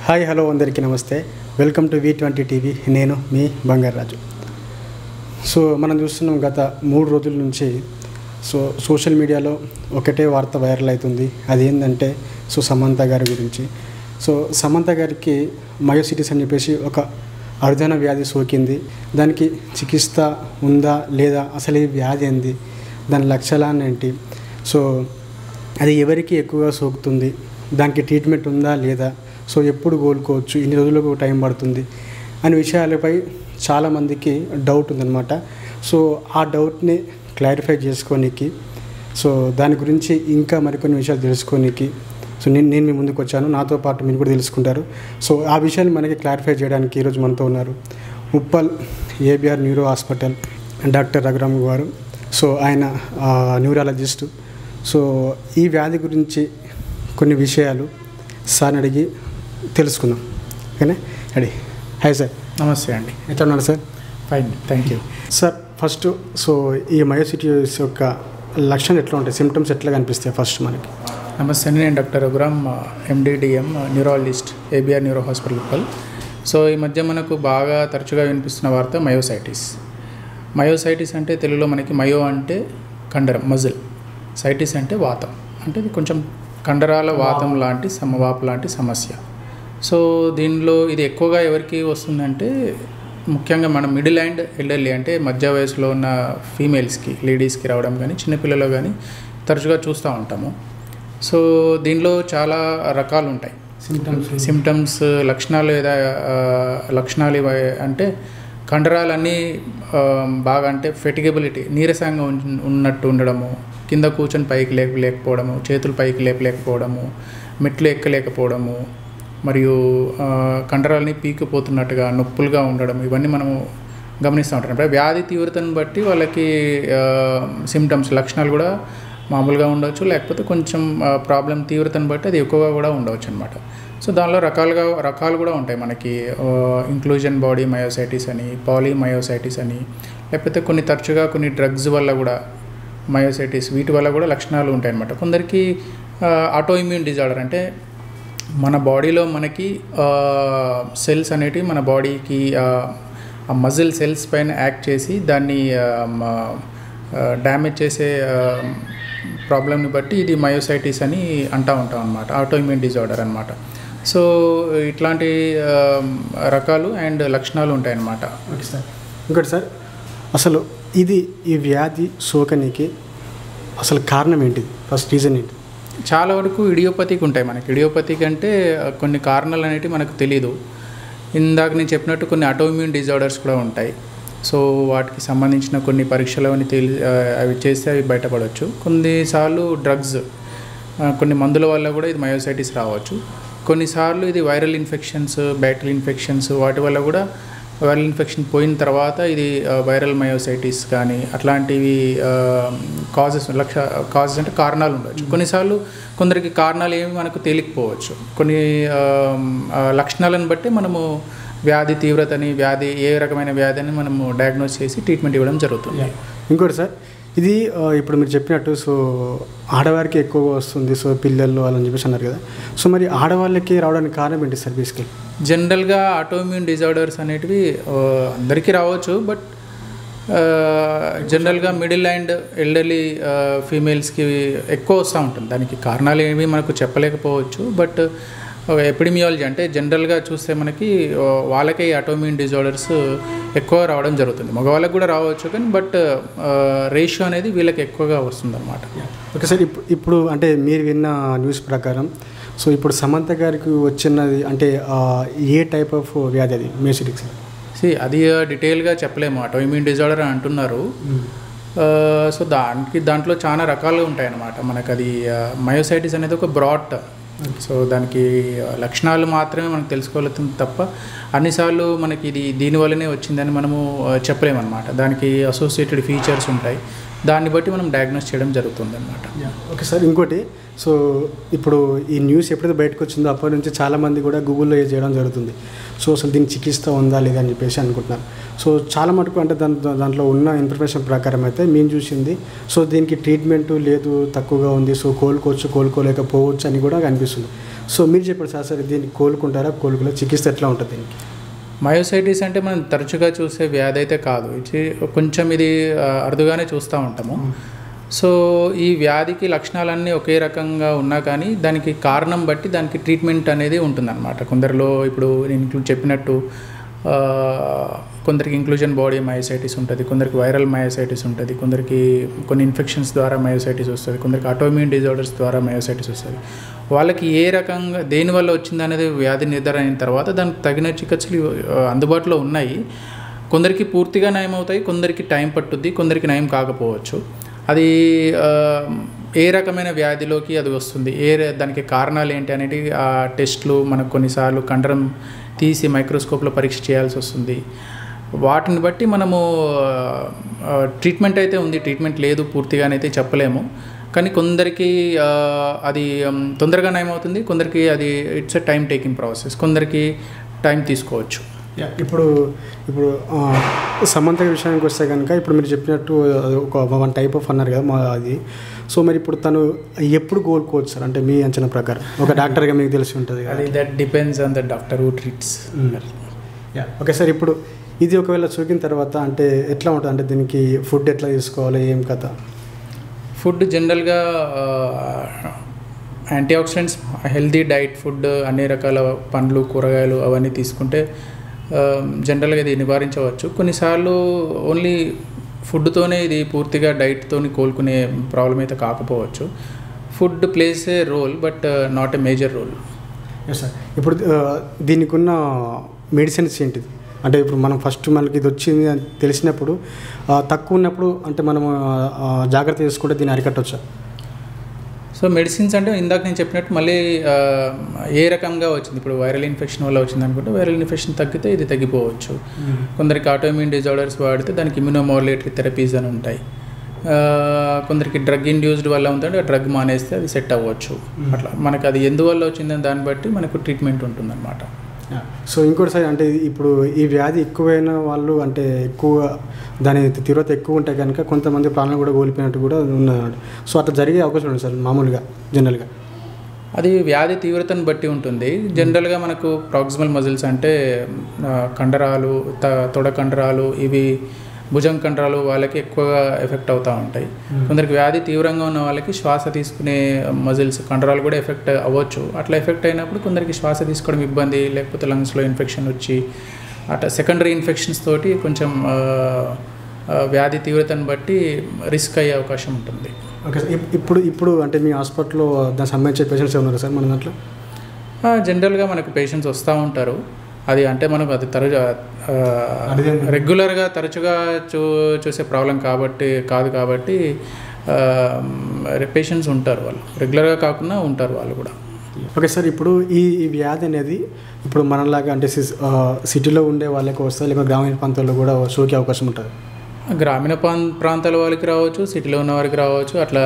Hi hello అందరికీ నమస్తే. Welcome to V20 TV. నేను మీ బంగారాజు. మనం చూస్తున్నాం గత 3 రోజుల నుంచి సోషల్ మీడియాలో ఒకటే వార్త వైరల్ అవుతుంది. అదేంటంటే సమంత గారి గురించి. సమంత గారికి మయోసిటిస్ అని చెప్పేసి ఒక అరుదైన వ్యాధి సోకింది. దానికి చికిత్స ఉందా లేదా, అసలు ఈ వ్యాధి ఏంది, దాని లక్షణాలు ఏంటి, అది ఎవరికి ఎక్కువగా సోకుతుంది, దానికి ట్రీట్మెంట్ ఉందా లేదా, ఎప్పుడు కోలుకోవచ్చు, ఇన్ని రోజులకు టైం పడుతుంది అనే విషయాలపై చాలామందికి డౌట్ ఉందన్నమాట. ఆ డౌట్ని క్లారిఫై చేసుకోనికి, దాని గురించి ఇంకా మరికొన్ని విషయాలు తెలుసుకోనికి నేను మీ ముందుకు వచ్చాను. నాతో పాటు మీరు కూడా తెలుసుకుంటారు. ఆ విషయాన్ని మనకి క్లారిఫై చేయడానికి ఈరోజు మనతో ఉన్నారు Uppal ABR neuro hospital doctor Raghuram గారు. ఆయన న్యూరాలజిస్టు. ఈ వ్యాధి గురించి కొన్ని విషయాలు సార్ని అడిగి తెలుసుకుందాం. ఓకేనా? రెడీ? Hi sir. నమస్తే అండి. ఎట్లా ఉన్నారు sir? Fine, thank you sir. First ఈ మయోసిటిస్ యొక్క లక్షణాలు ఎట్లా ఉంటాయి, సిమ్టమ్స్ ఎట్లా కనిపిస్తాయి ఫస్ట్ మనకి? నమస్తే అండి. నేను doctor Raghuram, MD/DM, neurologist, ABR neuro hospital Uppal. ఈ మధ్య మనకు బాగా తరచుగా వినిపిస్తున్న వార్త మయోసైటిస్. మయోసైటిస్ అంటే తెలుగులో మనకి మయో అంటే కండరం, మజిల్, సైటిస్ అంటే వాతం, అంటే ఇది కొంచెం కండరాల వాతం లాంటి వాపు లాంటి సమస్య. దీనిలో ఇది ఎక్కువగా ఎవరికి వస్తుందంటే ముఖ్యంగా మన మిడిల్ అండ్ ఎల్డర్లీ, అంటే మధ్య వయసులో ఉన్న ఫీమేల్స్కి, లేడీస్కి రావడం కానీ చిన్నపిల్లలు కానీ తరచుగా చూస్తూ ఉంటాము. దీనిలో చాలా రకాలు ఉంటాయి సిమ్టమ్స్. లక్షణాలు లక్షణాలు అంటే కండరాలన్నీ బాగా, అంటే ఫెటిగబిలిటీ, నీరసంగా ఉన్నట్టు ఉండడము, కింద కూర్చొని పైకి లేకపోవడము, చేతులు పైకి లేకపోవడము, మెట్లు ఎక్కలేకపోవడము, మరియు కండరాలని పీకిపోతున్నట్టుగా నొప్పులుగా ఉండడం, ఇవన్నీ మనము గమనిస్తూ ఉంటాం. అంటే వ్యాధి తీవ్రతను బట్టి వాళ్ళకి సిమ్టమ్స్, లక్షణాలు కూడా మామూలుగా ఉండవచ్చు, లేకపోతే కొంచెం ప్రాబ్లం తీవ్రతను బట్టి అది ఎక్కువగా కూడా ఉండవచ్చు అనమాట. దానిలో రకాలు కూడా ఉంటాయి మనకి. ఇంక్లూజన్ బాడీ మయోసైటిస్ అని, పాలీమయోసైటిస్ అని, లేకపోతే తరచుగా కొన్ని డ్రగ్స్ వల్ల కూడా మయోసైటిస్, వీటి వల్ల కూడా లక్షణాలు ఉంటాయి అన్నమాట. కొందరికి ఆటో ఇమ్యూన్ డిజార్డర్, అంటే మన బాడీలో మనకి సెల్స్ అనేటివి మన బాడీకి ఆ మజిల్ సెల్స్ పైన యాక్ట్ చేసి దాన్ని డ్యామేజ్ చేసే ప్రాబ్లమ్ని బట్టి ఇది మయోసైటిస్ అని అంటూ ఉంటాం అన్నమాట. ఆటో ఇమ్యూన్ డిజార్డర్ అనమాట. ఇట్లాంటి రకాలు అండ్ లక్షణాలు ఉంటాయన్నమాట. Okay sir. ఇంకోటి సార్, అసలు ఈ వ్యాధి సోకనికి అసలు కారణం ఏంటిది, ఫస్ట్ రీజన్ ఏంటి? చాలా వరకు ఇడియోపతిక్ ఉంటాయి మనకి. ఇడియోపతిక్ అంటే కొన్ని కారణాలు అనేటివి మనకు తెలీదు. ఇందాక నేను చెప్పినట్టు కొన్ని ఆటోఇమ్యూన్ డిజార్డర్స్ కూడా ఉంటాయి. వాటికి సంబంధించిన కొన్ని పరీక్షలు అవన్నీ అవి చేస్తే అవి బయటపడవచ్చు. కొన్నిసార్లు డ్రగ్స్, కొన్ని మందుల వల్ల కూడా ఇది మయోసైటిస్ రావచ్చు. కొన్నిసార్లు ఇది వైరల్ ఇన్ఫెక్షన్స్, బ్యాక్టీరియల్ ఇన్ఫెక్షన్స్, వాటి వల్ల కూడా వైరల్ ఇన్ఫెక్షన్ పోయిన తర్వాత ఇది వైరల్ మయోసైటిస్ కానీ అట్లాంటివి కాజెస్ అంటే కారణాలు ఉండవచ్చు. కొన్నిసార్లు కొందరికి కారణాలు ఏమి మనకు తేలికపోవచ్చు. కొన్ని లక్షణాలను బట్టి మనము వ్యాధి తీవ్రతని, ఏ రకమైన వ్యాధి అని మనము డయాగ్నోస్ చేసి ట్రీట్మెంట్ ఇవ్వడం జరుగుతుంది. ఇంకోటి సార్, ఇది ఇప్పుడు మీరు చెప్పినట్టు ఆడవారికి ఎక్కువగా వస్తుంది, పిల్లలు అని చెప్పేసి అన్నారు కదా. మరి ఆడవాళ్ళకి రావడానికి కారణం ఏంటి సార్? బేసికల్ జనరల్గా ఆటోఇమ్యూన్ డిజార్డర్స్ అనేటివి అందరికీ రావచ్చు, బట్ జనరల్గా మిడిల్ అండ్ ఎల్డర్లీ ఫీమేల్స్కి ఎక్కువ వస్తూ ఉంటుంది. దానికి కారణాలు ఏమి మనకు చెప్పలేకపోవచ్చు, బట్ ఎపిడమియాలజీ, అంటే జనరల్గా చూస్తే మనకి వాళ్ళకే ఆటోఇమ్యూన్ డిజార్డర్స్ ఎక్కువ రావడం జరుగుతుంది. మగవాళ్ళకి కూడా రావచ్చు, కానీ బట్ రేషియో అనేది వీళ్ళకి ఎక్కువగా వస్తుంది అన్నమాట. Okay sir. ఇప్పుడు అంటే మీరు విన్న న్యూస్ ప్రకారం ఇప్పుడు సమంత గారికి వచ్చినది అంటే ఏ టైప్ ఆఫ్ వ్యాధి అది, మయోసైటిస్? అది డీటెయిల్గా చెప్పలేము. ఆటోఇమ్యూన్ డిజార్డర్ అని అంటున్నారు. దాంట్లో చాలా రకాలు ఉంటాయన్నమాట. మనకు అది మయోసైటిస్ అనేది ఒక బ్రాడ్ టర్మ్. దానికి లక్షణాలు మాత్రమే మనకు తెలుసుకోగలుగుతుంది తప్ప అన్నిసార్లు మనకి ఇది దీనివల్లనే వచ్చిందని మనము చెప్పలేమన్నమాట. దానికి అసోసియేటెడ్ ఫీచర్స్ ఉంటాయి, దాన్ని బట్టి మనం డయాగ్నోస్ చేయడం జరుగుతుంది అన్నమాట. Okay sir. ఇంకోటి, ఇప్పుడు ఈ న్యూస్ ఎప్పుడైతే బయటకు వచ్చిందో అప్పటి నుంచి చాలామంది కూడా గూగుల్లో చేయడం జరుగుతుంది. అసలు దీనికి చికిత్స ఉందా లేదా అని చెప్పేసి అనుకుంటున్నారు. చాలా మటుకు అంటే దాంట్లో ఉన్న ఇన్ఫర్మేషన్ ప్రకారం అయితే మేము చూసింది దీనికి ట్రీట్మెంట్ లేదు, తక్కువగా ఉంది, కోలుకోవచ్చు, కోలుకోలేకపోవచ్చు అని కూడా కనిపిస్తుంది. సో మీరు చెప్పండి సార్ దీన్ని కోలుకుంటారా కోలుకునే చికిత్స ఎట్లా ఉంటుంది దీనికి? మయోసైటిస్ అంటే మనం తరచుగా చూసే వ్యాధి అయితే కాదు, ఇది కొంచెం ఇది అరుదుగానే చూస్తూ ఉంటాము. సో ఈ వ్యాధికి లక్షణాలన్నీ ఒకే రకంగా ఉన్నా కానీ దానికి కారణం బట్టి దానికి ట్రీట్మెంట్ అనేది ఉంటుందన్నమాట. కొందరిలో ఇప్పుడు నేను చెప్పినట్టు కొందరికి ఇంక్లూజన్ బాడీ మయోసైటిస్ ఉంటుంది, కొందరికి వైరల్ మయోసైటిస్ ఉంటుంది, కొందరికి కొన్ని ఇన్ఫెక్షన్స్ ద్వారా మయోసైటిస్ వస్తుంది, కొందరికి ఆటోఇమ్యూన్ డిజార్డర్స్ ద్వారా మయోసైటిస్ వస్తుంది. వాళ్ళకి ఏ రకంగా దేనివల్ల వచ్చిందనేది వ్యాధి నిర్ధారణ అయిన తర్వాత దానికి తగిన చికిత్సలు అందుబాటులో ఉన్నాయి. కొందరికి పూర్తిగా నయం అవుతాయి, కొందరికి టైం పట్టుద్ది, కొందరికి నయం కాకపోవచ్చు. అది ఏ రకమైన వ్యాధిలోకి అది వస్తుంది, దానికి కారణాలు ఏంటి అనేది ఆ టెస్ట్లు మనకు కొన్నిసార్లు కండరం తీసి మైక్రోస్కోప్లో పరీక్ష చేయాల్సి వస్తుంది. వాటిని బట్టి మనము ట్రీట్మెంట్ అయితే ఉంది, ట్రీట్మెంట్ లేదు పూర్తిగానైతే చెప్పలేము. కానీ కొందరికి అది తొందరగా నయమవుతుంది, కొందరికి అది it's a time taking process, కొందరికి టైం తీసుకోవచ్చు. ఇప్పుడు సమంత విషయానికి వస్తే కనుక ఇప్పుడు మీరు చెప్పినట్టు ఒక 1 టైప్ ఆఫ్ అన్నారు కదా అది. సో మరి ఇప్పుడు తను ఎప్పుడు కోలుకోవచ్చు సార్, అంటే మీ అంచనా ప్రకారం ఒక డాక్టర్గా మీకు తెలిసి ఉంటుంది? అది that depends on the doctor who treats. Okay sir, ఇప్పుడు ఇది ఒకవేళ సోకిన తర్వాత అంటే ఎట్లా ఉంటుంది, అంటే దీనికి ఫుడ్ ఎట్లా తీసుకోవాలి, ఏం కథ? ఫుడ్ జనరల్గా antioxidants, healthy diet food, అన్ని రకాల పండ్లు కూరగాయలు అవన్నీ తీసుకుంటే జనరల్గా ఇది నివారించవచ్చు. కొన్నిసార్లు ఓన్లీ ఫుడ్తోనే ఇది పూర్తిగా డైట్తో కోలుకునే ప్రాబ్లం అయితే కాకపోవచ్చు. Food plays a role but not a major role. Sir ఇప్పుడు దీనికి ఉన్న మెడిసిన్స్ ఏంటిది, అంటే ఇప్పుడు మనం ఫస్ట్ మనకి ఇది వచ్చింది అని తెలిసినప్పుడు తక్కువ ఉన్నప్పుడు అంటే మనం జాగ్రత్త తీసుకుంటే దీన్ని అరికట్టవచ్చా? సో మెడిసిన్స్ అంటే ఇందాక నేను చెప్పినట్టు మళ్ళీ ఏ రకంగా వచ్చింది, ఇప్పుడు వైరల్ ఇన్ఫెక్షన్ వల్ల వచ్చింది అనుకుంటే వైరల్ ఇన్ఫెక్షన్ తగ్గితే ఇది తగ్గిపోవచ్చు. కొందరికి ఆటోఇమ్యూన్ డిజార్డర్స్ వాడితే దానికి ఇమ్యూనోమాడ్యులేటరీ థెరపీస్ అని ఉంటాయి. కొందరికి డ్రగ్ ఇండ్యూస్డ్ వల్ల ఉందంటే ఆ డ్రగ్ మానేస్తే అది సెట్ అవ్వచ్చు. అట్లా మనకు అది ఎందువల్ల వచ్చిందని దాన్ని బట్టి మనకు ట్రీట్మెంట్ ఉంటుందన్నమాట. సో ఇంకోటి సార్, అంటే ఇప్పుడు ఈ వ్యాధి ఎక్కువైన వాళ్ళు అంటే ఎక్కువ దాని తీవ్రత ఎక్కువ ఉంటే కనుక కొంతమంది ప్రాణాలు కూడా కోల్పోయినట్టు కూడా ఉన్నది. సో అట్లా జరిగే అవకాశం ఉంది సార్ మామూలుగా జనరల్గా? అది వ్యాధి తీవ్రతను బట్టి ఉంటుంది. జనరల్గా మనకు ప్రాక్సిమల్ మజిల్స్ అంటే కండరాలు, తొడ కండరాలు, ఇవి భుజం కండరాలు వాళ్ళకి ఎక్కువగా ఎఫెక్ట్ అవుతూ ఉంటాయి. కొందరికి వ్యాధి తీవ్రంగా ఉన్న వాళ్ళకి శ్వాస తీసుకునే మజిల్స్ కండరాలు కూడా ఎఫెక్ట్ అవ్వచ్చు. అట్లా ఎఫెక్ట్ అయినప్పుడు కొందరికి శ్వాస తీసుకోవడం ఇబ్బంది, లేకపోతే లంగ్స్లో ఇన్ఫెక్షన్ వచ్చి అట్లా సెకండరీ ఇన్ఫెక్షన్స్ తోటి కొంచెం వ్యాధి తీవ్రతను బట్టి రిస్క్ అయ్యే అవకాశం ఉంటుంది. ఓకే సార్, ఇప్పుడు అంటే మీ హాస్పిటల్లో దానికి సంబంధించిన పేషెంట్స్ ఉన్నారు సార్ మన దాంట్లో? జనరల్గా మనకు పేషెంట్స్ వస్తూ ఉంటారు. అది అంటే మనకు అది రెగ్యులర్గా తరచుగా చూసే ప్రాబ్లం కాదు కాబట్టి పేషెంట్స్ ఉంటారు, వాళ్ళు రెగ్యులర్గా కాకుండా ఉంటారు వాళ్ళు కూడా. ఓకే సార్, ఇప్పుడు ఈ వ్యాధి అనేది ఇప్పుడు మనలాగా అంటే సిటీలో ఉండే వాళ్ళకి వస్తే లేకపోతే గ్రామీణ ప్రాంతాల్లో కూడా సోకే అవకాశం ఉంటుంది? గ్రామీణ ప్రాంతాల వాళ్ళకి రావచ్చు, సిటీలో ఉన్న వారికి రావచ్చు. అట్లా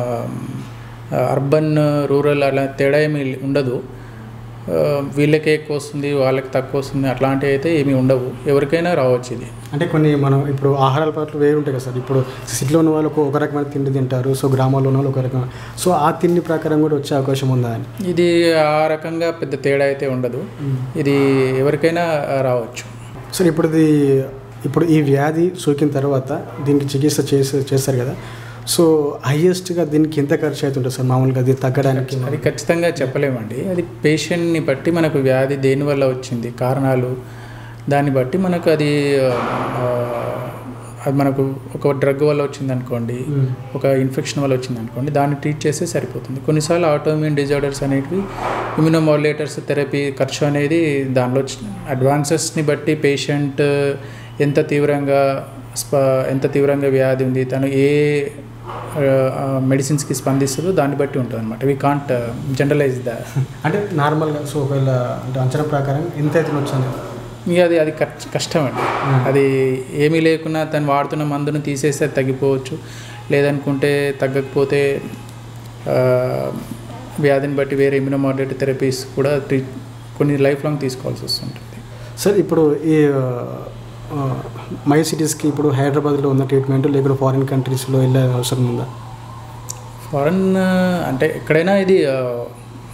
అర్బన్ రూరల్ అలా తేడా ఏమీ ఉండదు. వీళ్ళకే ఎక్కువ వస్తుంది, వాళ్ళకి తక్కువ వస్తుంది అట్లాంటివి అయితే ఏమీ ఉండవు, ఎవరికైనా రావచ్చు ఇది. అంటే కొన్ని మనం ఇప్పుడు ఆహార అలవాట్లు వేరు ఉంటాయి కదా సార్. ఇప్పుడు సిటీలో ఉన్న వాళ్ళు ఒక రకమైన తిండి తింటారు, సో గ్రామాల్లో ఉన్న వాళ్ళు ఒక రకమైన, సో ఆ తిండి ప్రకారం కూడా వచ్చే అవకాశం ఉందా అని? ఇది ఆ రకంగా పెద్ద తేడా అయితే ఉండదు, ఇది ఎవరికైనా రావచ్చు. సార్ ఇప్పుడు ఈ వ్యాధి సోకిన తర్వాత దీనికి చికిత్స చేస్తారు కదా, సో హైయెస్ట్గా దీనికి ఎంత ఖర్చు అవుతుంటుంది సార్ మామూలుగా అది తగ్గడానికి? అది ఖచ్చితంగా చెప్పలేమండి, అది పేషెంట్ని బట్టి మనకు వ్యాధి దేనివల్ల వచ్చింది కారణాలు దాన్ని బట్టి మనకు అది మనకు ఒక డ్రగ్ వల్ల వచ్చింది అనుకోండి, ఒక ఇన్ఫెక్షన్ వల్ల వచ్చింది అనుకోండి, దాన్ని ట్రీట్ చేస్తే సరిపోతుంది. కొన్నిసార్లు ఆటోఇమ్యూన్ డిజార్డర్స్ అనేటివి ఇమ్యూనోమాడ్యులేటర్స్ థెరపీ ఖర్చు అనేది దానిలో అడ్వాన్సెస్ని బట్టి పేషెంట్ ఎంత తీవ్రంగా వ్యాధి ఉంది, తను ఏ మెడిసిన్స్కి స్పందిస్తుందో దాన్ని బట్టి ఉంటుంది అనమాట. వీ కాంట్ జనరలైజ్ ద అంటే నార్మల్గా. సో ఒకవేళ అంటే అంచనా ప్రకారం ఎంత అయితే వచ్చింది ఇక అది కష్టం అండి. అది ఏమీ లేకున్నా తను వాడుతున్న మందును తీసేస్తే తగ్గిపోవచ్చు, లేదనుకుంటే తగ్గకపోతే వ్యాధిని బట్టి వేరే ఇమ్యూనోమాడ్యులేటరీ థెరపీస్ కూడా కొన్ని లైఫ్ లాంగ్ తీసుకోవాల్సి వస్తుంటుంది. సార్ ఇప్పుడు ఈ మయోసిటీస్కి ఇప్పుడు హైదరాబాద్లో ఉన్న ట్రీట్మెంట్ లేకపోతే ఫారిన్ కంట్రీస్లో వెళ్ళే అవసరం ఉందా? ఫారెన్ అంటే ఎక్కడైనా ఇది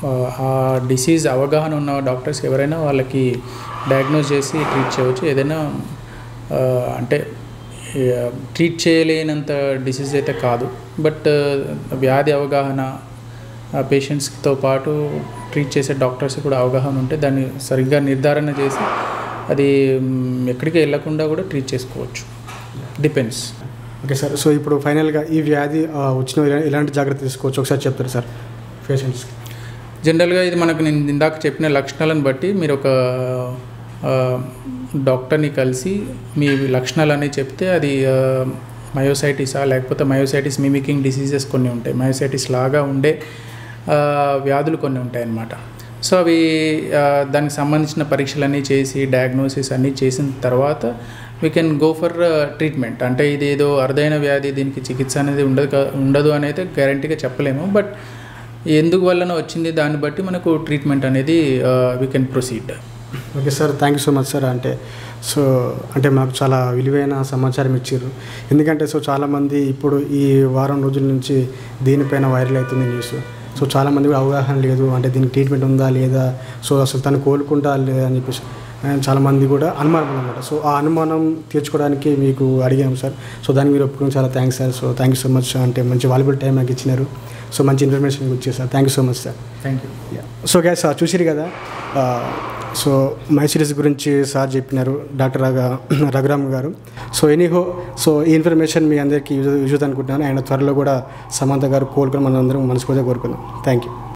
ఆ డిసీజ్ అవగాహన ఉన్న డాక్టర్స్ ఎవరైనా వాళ్ళకి డయాగ్నోస్ చేసి ట్రీట్ చేయవచ్చు. ఏదైనా అంటే ట్రీట్ చేయలేనంత డిసీజ్ అయితే కాదు, బట్ వ్యాధి అవగాహన పేషెంట్స్తో పాటు ట్రీట్ చేసే డాక్టర్స్ కూడా అవగాహన ఉంటే దాన్ని సరిగ్గా నిర్ధారణ చేసి అది ఎక్కడికి వెళ్ళకుండా కూడా ట్రీట్ చేసుకోవచ్చు. డిపెండ్స్. Okay sir. సో ఇప్పుడు ఫైనల్గా ఈ వ్యాధి వచ్చిన ఎలాంటి జాగ్రత్త తీసుకోవచ్చు ఒకసారి చెప్తారు సార్ పేషెంట్స్కి? జనరల్గా ఇది మనకు నేను ఇందాక చెప్పిన లక్షణాలను బట్టి మీరు ఒక డాక్టర్ని కలిసి మీ లక్షణాలన్నీ చెప్తే అది మయోసైటిసా లేకపోతే మయోసైటిస్ మిమికింగ్ డిసీజెస్ కొన్ని ఉంటాయి, మయోసైటిస్ లాగా ఉండే వ్యాధులు కొన్ని ఉంటాయి అన్నమాట. సో అవి దానికి సంబంధించిన పరీక్షలన్నీ చేసి డయాగ్నోసిస్ అన్నీ చేసిన తర్వాత we can go for treatment. అంటే ఇది ఏదో అరుదైన వ్యాధి, దీనికి చికిత్స అనేది ఉండదు అని అయితే గ్యారంటీగా చెప్పలేము, బట్ ఎందుకు వలన వచ్చింది దాన్ని బట్టి మనకు ట్రీట్మెంట్ అనేది we can proceed. Okay sir, thank you so much sir. అంటే మాకు చాలా విలువైన సమాచారం ఇచ్చారు. ఎందుకంటే చాలామంది ఇప్పుడు ఈ వారం రోజుల నుంచి దీనిపైన వైరల్ అవుతుంది న్యూస్. చాలామంది కూడా అవగాహన లేదు, అంటే దీనికి ట్రీట్మెంట్ ఉందా లేదా, అసలు తను కోలుకుంటా లేదా అని చెప్పేసి చాలామంది కూడా అనుమానం అనమాట. ఆ అనుమానం తీర్చుకోవడానికి మీకు అడిగాము సార్. దానికి మీరు ఒప్పుకుని చాలా thanks sir. Thank you so much. అంటే మంచి వాల్యుబుల్ టైం నాకు ఇచ్చినారు. మంచి ఇన్ఫర్మేషన్ వచ్చేది sir. Thank you so much sir. Thank you. Guys చూసిరు కదా, మయోసైటిస్ గురించి సార్ చెప్పినారు, డాక్టర్ రఘురామ్ గారు. ఎనీహో ఈ ఇన్ఫర్మేషన్ మీ అందరికీ యూజ్ అనుకుంటున్నాను. అండ్ త్వరలో కూడా సమంత గారు కోలుకొని మనం అందరం మనస్ఫూర్తిగా కోరుకుందాం. Thank you.